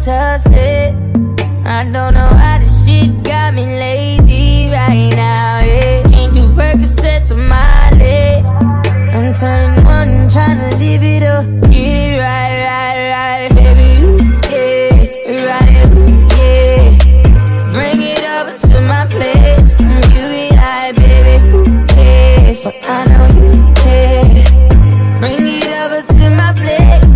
toss it. I don't know how this shit got me lazy right now, yeah. Can't do Percocets on my leg. I'm turning one, trying to live it up. Get it right, baby, ooh, yeah. Ride it, ooh, yeah. Bring it over to my place. You be like, baby, who cares? So I know you care. Bring it over to my place.